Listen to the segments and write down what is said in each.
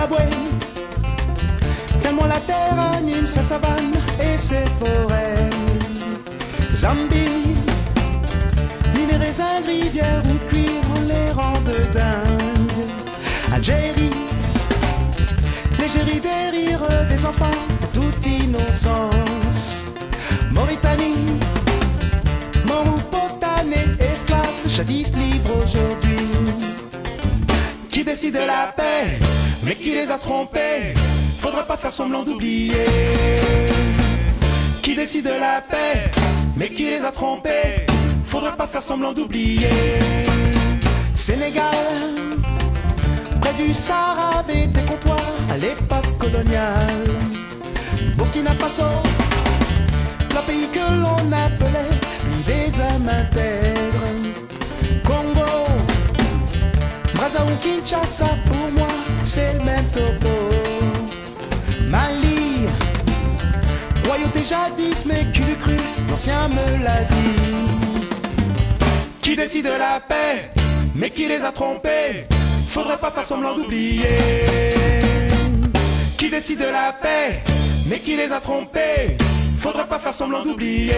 Zimbabwe, tellement la terre anime sa savane et ses forêts. Zambie, les raisins, rivières ou cuir les rangs de dingue. Algérie, l'égérie des rires des enfants, toute innocence. Mauritanie, mort ou potané, esclave, jadis libre aujourd'hui. Qui décide de la paix, mais qui les a trompés? Faudra pas faire semblant d'oublier. Qui décide de la paix, mais qui les a trompés? Faudra pas faire semblant d'oublier. Sénégal, près du Sahara, avait des comptoirs à l'époque coloniale. Burkina Faso, le pays que l'on appelait des hommes intègres. Congo, Brazza ou Kinshasa, pour moi c'est le même topo. Mali, royauté jadis, mais qui l'eût cru, l'ancien me l'a dit. Qui décide de la paix, mais qui les a trompés? Faudrait pas faire semblant d'oublier. Qui décide de la paix, mais qui les a trompés? Faudrait pas faire semblant d'oublier.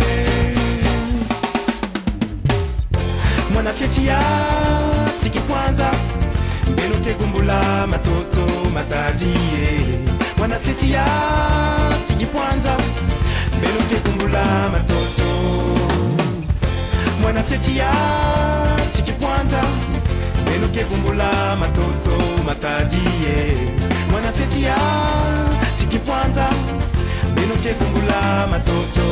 Mwana fietia, tiki kwanza, beloke kumbula matoto matadie. Mwana fietia, tiki kwanza, beloke kumbula matoto. Mwana fietia, tiki kwanza, beloke kumbula matoto matadie. Mwana fietia, tiki kwanza, beloke kumbula matoto.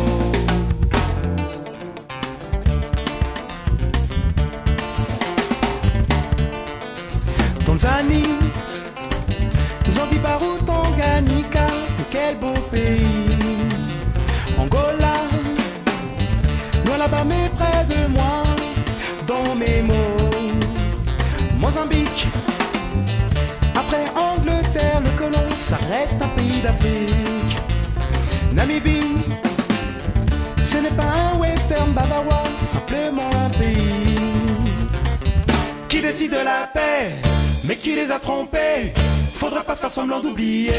Tanzanie, Zanzibar ou Tanganyika, quel beau pays. Angola, loin là-bas mais près de moi, dans mes mots. Mozambique, après Angleterre, le colon, ça reste un pays d'Afrique. Namibie, ce n'est pas un western bavarois, simplement un pays. Qui décide de la paix, mais qui les a trompés? Faudrait pas faire semblant d'oublier.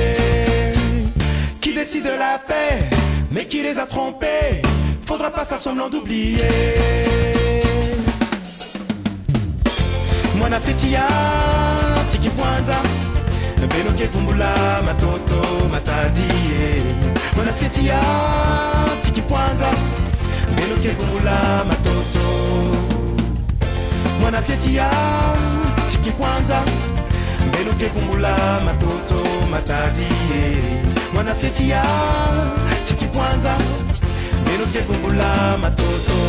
Qui décide de la paix, mais qui les a trompés? Faudrait pas faire semblant d'oublier. Mwana fetia, tiki kwanza, beloke kumbula matoto matadie. Mwana fetia, tiki kwanza, beloke kumbula matoto. Mwana fietia, tiki kwanza, beloke kumbula matoto matadie. Mwana fietia, tiki kwanza, beloke kumbula matoto.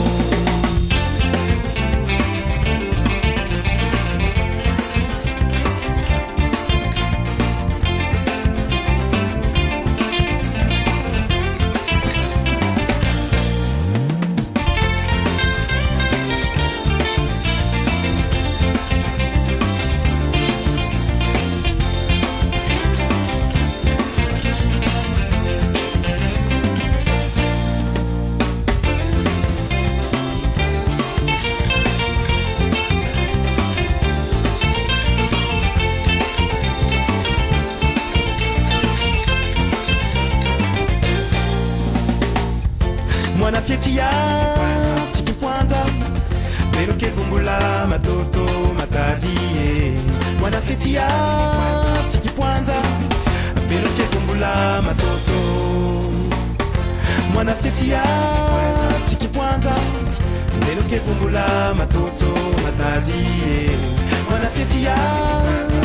Mwana fietia, tiki kwanza, beloke kumbula matoto matadie. Mwana fietia, tiki kwanza, beloke kumbula matoto. Mwana fietia, tiki kwanza, beloke kumbula matoto matadie. Mwana fietia,